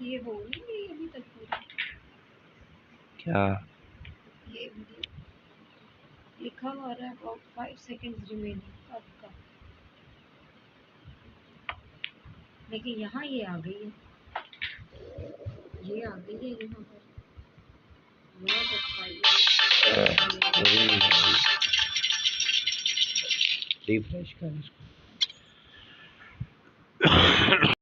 ये हो नहीं गई अभी तक पूरी। क्या ये वीडियो लिखा हुआ रहा है अबाउट 5 सेकंड्स रिमेनिंग आपका, लेकिन यहाँ ये आ गई है, ये आ गई है यहाँ पर। बहुत अच्छा ये रिफ्रेश कर इसको।